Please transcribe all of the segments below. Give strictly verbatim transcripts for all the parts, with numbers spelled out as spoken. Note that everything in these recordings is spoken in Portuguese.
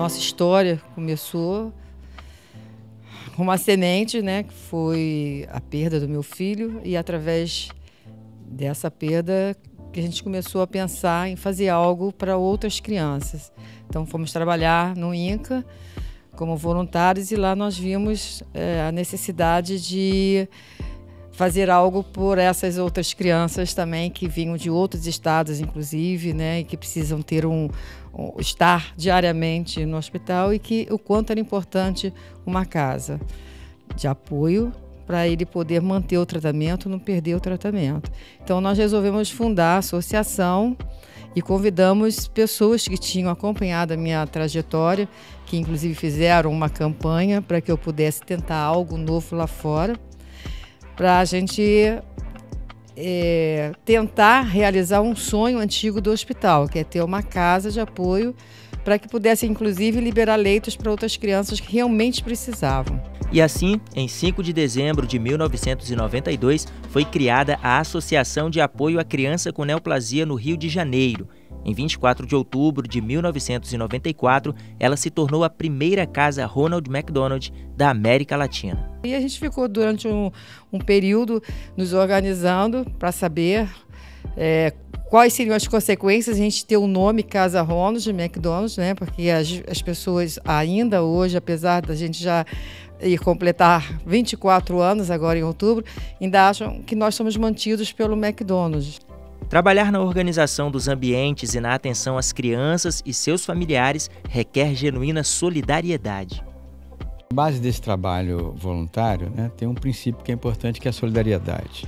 nossa história começou com uma semente, né, que foi a perda do meu filho, e através dessa perda que a gente começou a pensar em fazer algo para outras crianças. Então fomos trabalhar no INCA como voluntários, e lá nós vimos é, a necessidade de fazer algo por essas outras crianças também, que vinham de outros estados, inclusive, né, e que precisam ter um, um estar diariamente no hospital, e que o quanto era importante uma casa de apoio para ele poder manter o tratamento, não perder o tratamento. Então nós resolvemos fundar a associação e convidamos pessoas que tinham acompanhado a minha trajetória, que inclusive fizeram uma campanha para que eu pudesse tentar algo novo lá fora, para a gente é, tentar realizar um sonho antigo do hospital, que é ter uma casa de apoio para que pudesse, inclusive, liberar leitos para outras crianças que realmente precisavam. E assim, em cinco de dezembro de mil novecentos e noventa e dois, foi criada a Associação de Apoio à Criança com Neoplasia no Rio de Janeiro. Em vinte e quatro de outubro de mil novecentos e noventa e quatro, ela se tornou a primeira casa Ronald McDonald da América Latina. E a gente ficou durante um, um período nos organizando para saber é, quais seriam as consequências de a gente ter o nome Casa Ronald McDonald, né? Porque as, as pessoas ainda hoje, apesar da gente já ir completar vinte e quatro anos agora em outubro, ainda acham que nós somos mantidos pelo McDonald's. Trabalhar na organização dos ambientes e na atenção às crianças e seus familiares requer genuína solidariedade. A base desse trabalho voluntário, né, tem um princípio que é importante, que é a solidariedade.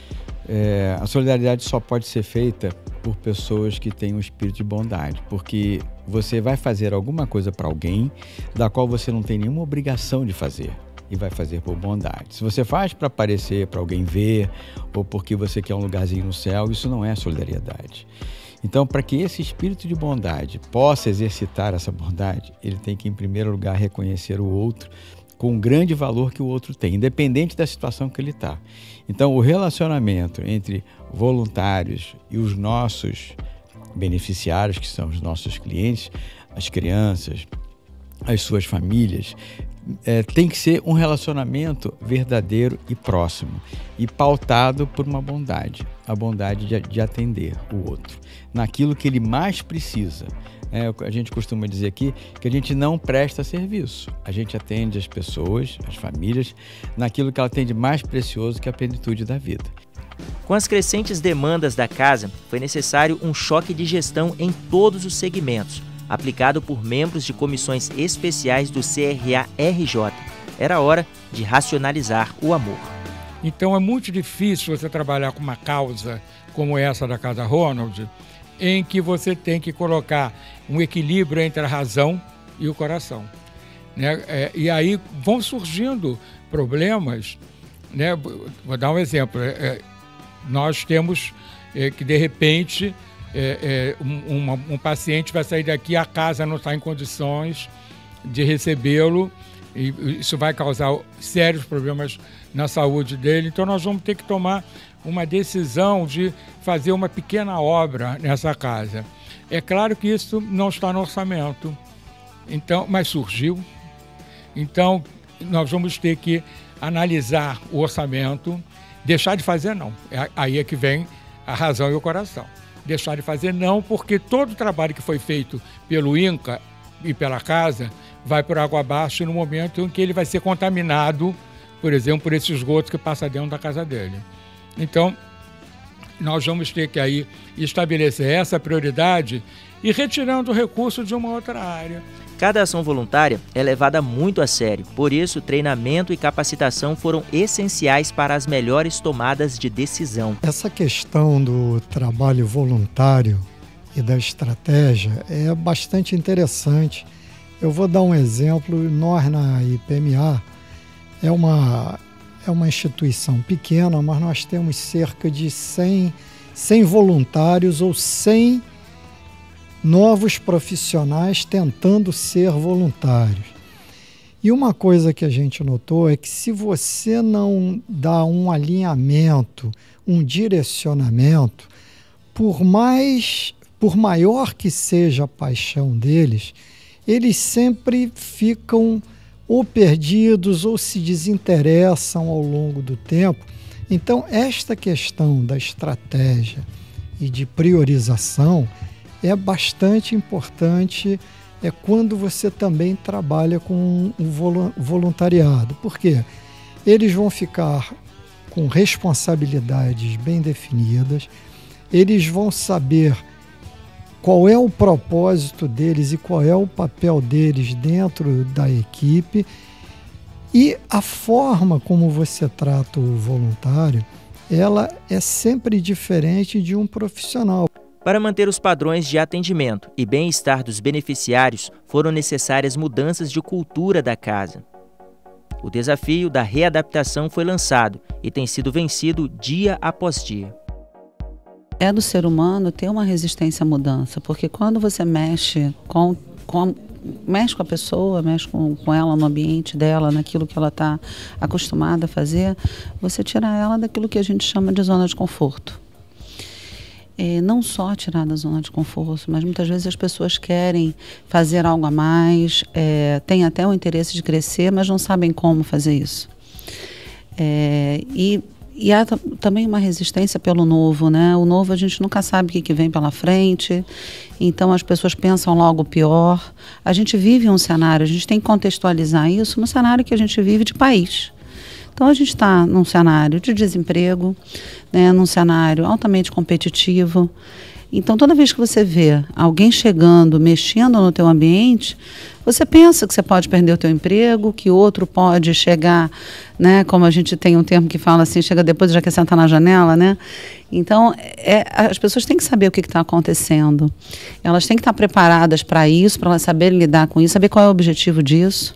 É, a solidariedade só pode ser feita por pessoas que têm um espírito de bondade, porque você vai fazer alguma coisa para alguém da qual você não tem nenhuma obrigação de fazer, e vai fazer por bondade. Se você faz para aparecer, para alguém ver, ou porque você quer um lugarzinho no céu, isso não é solidariedade. Então, para que esse espírito de bondade possa exercitar essa bondade, ele tem que, em primeiro lugar, reconhecer o outro com o grande valor que o outro tem, independente da situação que ele está. Então, o relacionamento entre voluntários e os nossos beneficiários, que são os nossos clientes, as crianças, as suas famílias, é, tem que ser um relacionamento verdadeiro e próximo, e pautado por uma bondade, a bondade de, de atender o outro, naquilo que ele mais precisa. É, a gente costuma dizer aqui que a gente não presta serviço, a gente atende as pessoas, as famílias, naquilo que ela tem de mais precioso, que é a plenitude da vida. Com as crescentes demandas da casa, foi necessário um choque de gestão em todos os segmentos, aplicado por membros de comissões especiais do C R A R J. Era hora de racionalizar o amor. Então é muito difícil você trabalhar com uma causa como essa da Casa Ronald, em que você tem que colocar um equilíbrio entre a razão e o coração, né? É, e aí vão surgindo problemas, né? Vou dar um exemplo. É, nós temos é, que, de repente, é, é, um, uma, um paciente vai sair daqui, a casa não está em condições de recebê-lo, e isso vai causar sérios problemas na saúde dele. Então nós vamos ter que tomar uma decisão de fazer uma pequena obra nessa casa. É claro que isso não está no orçamento, então, mas surgiu. Então nós vamos ter que analisar o orçamento, deixar de fazer não. É, aí é que vem a razão e o coração. Deixar de fazer não, porque todo o trabalho que foi feito pelo INCA e pela casa vai por água abaixo no momento em que ele vai ser contaminado, por exemplo, por esse esgoto que passa dentro da casa dele. Então, nós vamos ter que aí estabelecer essa prioridade e retirando o recurso de uma outra área. Cada ação voluntária é levada muito a sério, por isso treinamento e capacitação foram essenciais para as melhores tomadas de decisão. Essa questão do trabalho voluntário e da estratégia é bastante interessante. Eu vou dar um exemplo. Nós na I P M A é uma, é uma instituição pequena, mas nós temos cerca de cem, cem voluntários ou cem novos profissionais tentando ser voluntários. E uma coisa que a gente notou é que se você não dá um alinhamento, um direcionamento, por mais, por maior que seja a paixão deles, eles sempre ficam ou perdidos ou se desinteressam ao longo do tempo. Então, esta questão da estratégia e de priorização é bastante importante é quando você também trabalha com o voluntariado. Por quê? Eles vão ficar com responsabilidades bem definidas, eles vão saber qual é o propósito deles e qual é o papel deles dentro da equipe, e a forma como você trata o voluntário, ela é sempre diferente de um profissional. Para manter os padrões de atendimento e bem-estar dos beneficiários, foram necessárias mudanças de cultura da casa. O desafio da readaptação foi lançado e tem sido vencido dia após dia. É do ser humano ter uma resistência à mudança, porque quando você mexe com, com, mexe com a pessoa, mexe com, com ela no ambiente dela, naquilo que ela está acostumada a fazer, você tira ela daquilo que a gente chama de zona de conforto. É, não só tirar da zona de conforto, mas muitas vezes as pessoas querem fazer algo a mais, é, têm até o interesse de crescer, mas não sabem como fazer isso. É, e E há também uma resistência pelo novo, né? O novo a gente nunca sabe o que, que vem pela frente, então as pessoas pensam logo o pior. A gente vive um cenário, a gente tem que contextualizar isso no cenário que a gente vive de país. Então a gente está num cenário de desemprego, né? Num cenário altamente competitivo. Então toda vez que você vê alguém chegando, mexendo no teu ambiente, você pensa que você pode perder o teu emprego, que outro pode chegar, né, como a gente tem um termo que fala assim, chega depois e já quer sentar na janela, né? Então, é, as pessoas têm que saber o que está acontecendo. Elas têm que estar preparadas para isso, para elas saberem lidar com isso, saber qual é o objetivo disso.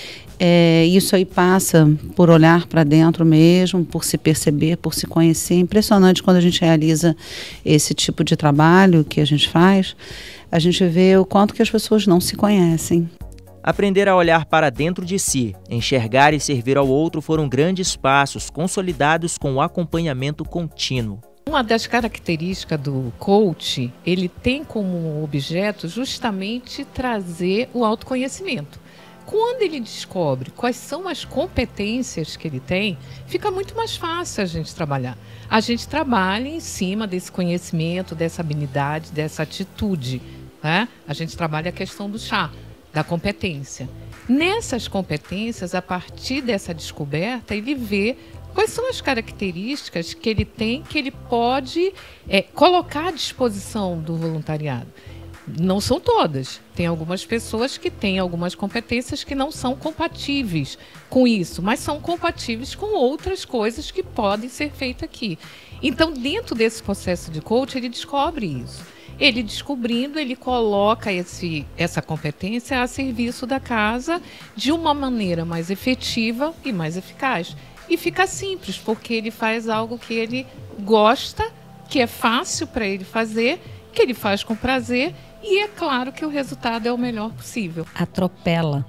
É, isso aí passa por olhar para dentro mesmo, por se perceber, por se conhecer. É impressionante quando a gente realiza esse tipo de trabalho que a gente faz, a gente vê o quanto que as pessoas não se conhecem. Aprender a olhar para dentro de si, enxergar e servir ao outro foram grandes passos consolidados com o acompanhamento contínuo. Uma das características do coach, ele tem como objeto justamente trazer o autoconhecimento. Quando ele descobre quais são as competências que ele tem, fica muito mais fácil a gente trabalhar. A gente trabalha em cima desse conhecimento, dessa habilidade, dessa atitude, né? A gente trabalha a questão do chá, da competência. Nessas competências, a partir dessa descoberta, ele vê quais são as características que ele tem, que ele pode é, colocar à disposição do voluntariado. Não são todas. Tem algumas pessoas que têm algumas competências que não são compatíveis com isso, mas são compatíveis com outras coisas que podem ser feitas aqui. Então, dentro desse processo de coach, ele descobre isso. Ele descobrindo, ele coloca esse, essa competência a serviço da casa de uma maneira mais efetiva e mais eficaz. E fica simples, porque ele faz algo que ele gosta, que é fácil para ele fazer, que ele faz com prazer, e é claro que o resultado é o melhor possível. Atropela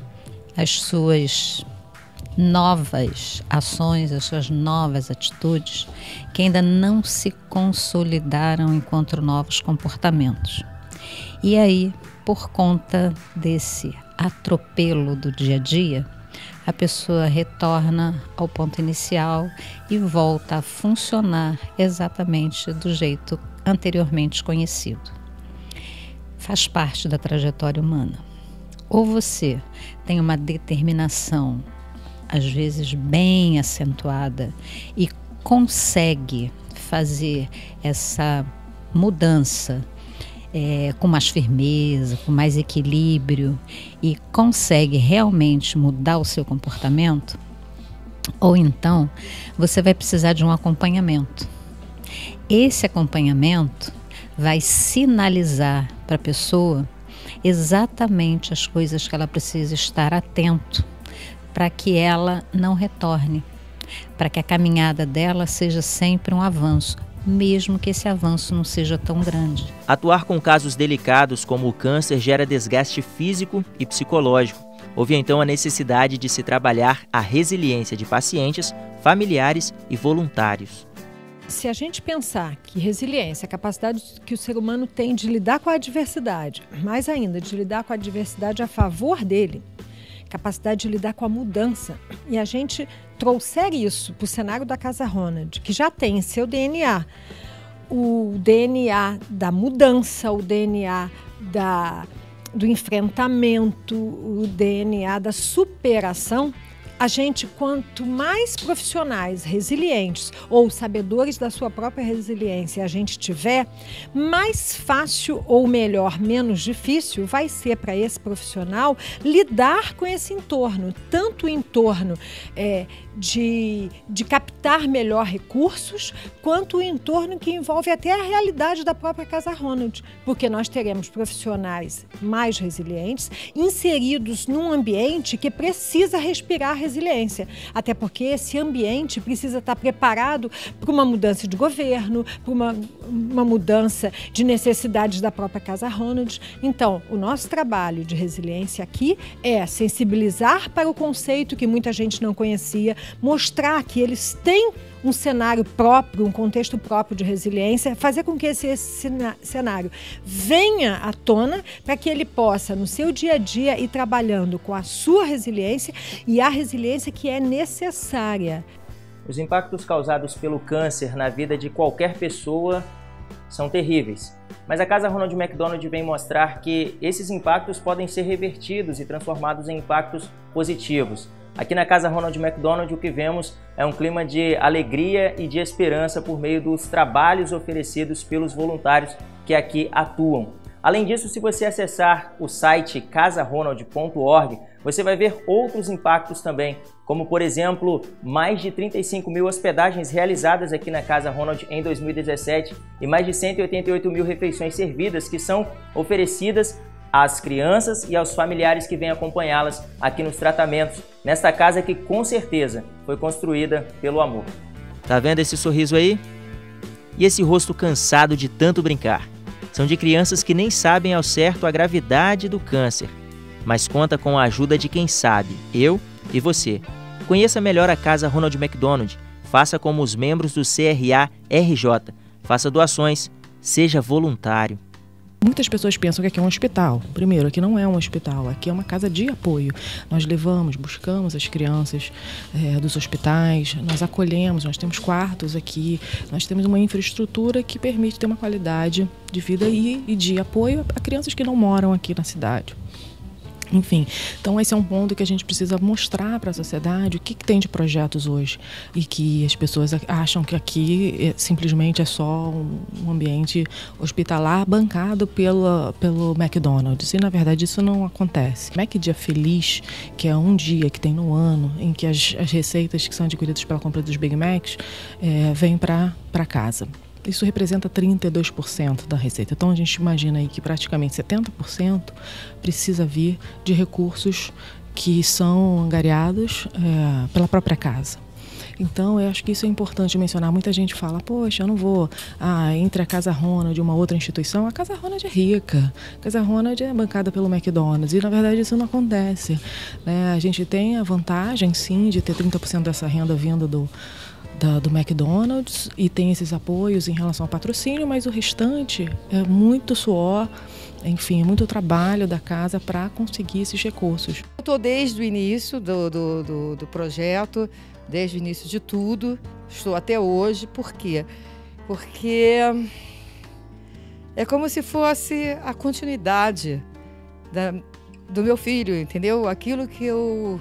as suas novas ações, as suas novas atitudes, que ainda não se consolidaram enquanto novos comportamentos. E aí, por conta desse atropelo do dia a dia, a pessoa retorna ao ponto inicial e volta a funcionar exatamente do jeito anteriormente conhecido. Faz parte da trajetória humana. Ou você tem uma determinação, às vezes bem acentuada, e consegue fazer essa mudança é, com mais firmeza, com mais equilíbrio, e consegue realmente mudar o seu comportamento, ou então você vai precisar de um acompanhamento. Esse acompanhamento vai sinalizar para a pessoa exatamente as coisas que ela precisa estar atento para que ela não retorne, para que a caminhada dela seja sempre um avanço, mesmo que esse avanço não seja tão grande. Atuar com casos delicados como o câncer gera desgaste físico e psicológico. Houve então a necessidade de se trabalhar a resiliência de pacientes, familiares e voluntários. Se a gente pensar que resiliência, a capacidade que o ser humano tem de lidar com a adversidade, mais ainda, de lidar com a adversidade a favor dele, capacidade de lidar com a mudança, e a gente trouxer isso para o cenário da Casa Ronald, que já tem em seu D N A o D N A da mudança, o D N A da, do enfrentamento, o D N A da superação, a gente, quanto mais profissionais resilientes ou sabedores da sua própria resiliência a gente tiver, mais fácil ou melhor, menos difícil vai ser para esse profissional lidar com esse entorno, tanto o entorno é, de, de captar melhor recursos, quanto o entorno que envolve até a realidade da própria Casa Ronald, porque nós teremos profissionais mais resilientes inseridos num ambiente que precisa respirar resiliência, até porque esse ambiente precisa estar preparado para uma mudança de governo, para uma, uma mudança de necessidades da própria Casa Ronald. Então, o nosso trabalho de resiliência aqui é sensibilizar para o conceito que muita gente não conhecia, mostrar que eles têm um cenário próprio, um contexto próprio de resiliência, fazer com que esse, esse cenário venha à tona para que ele possa, no seu dia a dia, ir trabalhando com a sua resiliência e a resiliência que é necessária. Os impactos causados pelo câncer na vida de qualquer pessoa são terríveis, mas a Casa Ronald McDonald vem mostrar que esses impactos podem ser revertidos e transformados em impactos positivos. Aqui na Casa Ronald McDonald o que vemos é um clima de alegria e de esperança por meio dos trabalhos oferecidos pelos voluntários que aqui atuam. Além disso, se você acessar o site casa ronald ponto org, você vai ver outros impactos também, como por exemplo, mais de trinta e cinco mil hospedagens realizadas aqui na Casa Ronald em dois mil e dezessete e mais de cento e oitenta e oito mil refeições servidas que são oferecidas às crianças e aos familiares que vêm acompanhá-las aqui nos tratamentos, nesta casa que com certeza foi construída pelo amor. Tá vendo esse sorriso aí? E esse rosto cansado de tanto brincar? São de crianças que nem sabem ao certo a gravidade do câncer, mas conta com a ajuda de quem sabe, eu e você. Conheça melhor a Casa Ronald McDonald, faça como os membros do C R A R J, faça doações, seja voluntário. Muitas pessoas pensam que aqui é um hospital. Primeiro, aqui não é um hospital, aqui é uma casa de apoio. Nós levamos, buscamos as crianças é, dos hospitais, nós acolhemos, nós temos quartos aqui, nós temos uma infraestrutura que permite ter uma qualidade de vida e, e de apoio a crianças que não moram aqui na cidade. Enfim, então esse é um ponto que a gente precisa mostrar para a sociedade o que, que tem de projetos hoje e que as pessoas acham que aqui é, simplesmente é só um, um ambiente hospitalar bancado pela, pelo McDonald's e na verdade isso não acontece. Mac Dia Feliz, que é um dia que tem no ano em que as, as receitas que são adquiridas pela compra dos Big Macs é, vêm para para casa. Isso representa trinta e dois por cento da receita. Então a gente imagina aí que praticamente setenta por cento precisa vir de recursos que são angariados é, pela própria casa. Então eu acho que isso é importante mencionar. Muita gente fala, poxa, eu não vou ah, entre a Casa Ronald e uma outra instituição. A Casa Ronald é rica, a Casa Ronald é bancada pelo McDonald's e na verdade isso não acontece, né? A gente tem a vantagem sim de ter trinta por cento dessa renda vindo do Da, do McDonald's e tem esses apoios em relação ao patrocínio, mas o restante é muito suor, enfim, é muito trabalho da casa para conseguir esses recursos. Eu estou desde o início do, do, do, do projeto, desde o início de tudo, estou até hoje. Por quê? Porque é como se fosse a continuidade da, do meu filho, entendeu? Aquilo que eu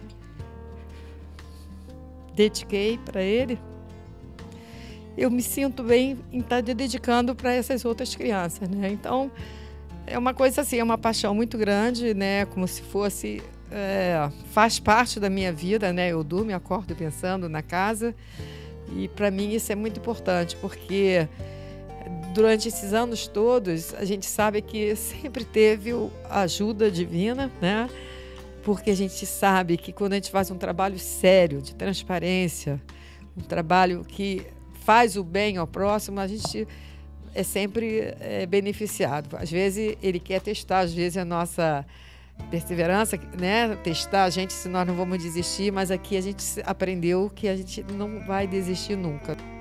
dediquei para ele, eu me sinto bem em estar dedicando para essas outras crianças, né? Então, é uma coisa assim, é uma paixão muito grande, né? Como se fosse, é, faz parte da minha vida, né? Eu durmo e acordo pensando na casa e para mim isso é muito importante, porque durante esses anos todos, a gente sabe que sempre teve a ajuda divina, né? Porque a gente sabe que quando a gente faz um trabalho sério, de transparência, um trabalho que faz o bem ao próximo, a gente é sempre é, beneficiado. Às vezes ele quer testar, às vezes a nossa perseverança, né? Testar a gente se nós não vamos desistir, mas aqui a gente aprendeu que a gente não vai desistir nunca.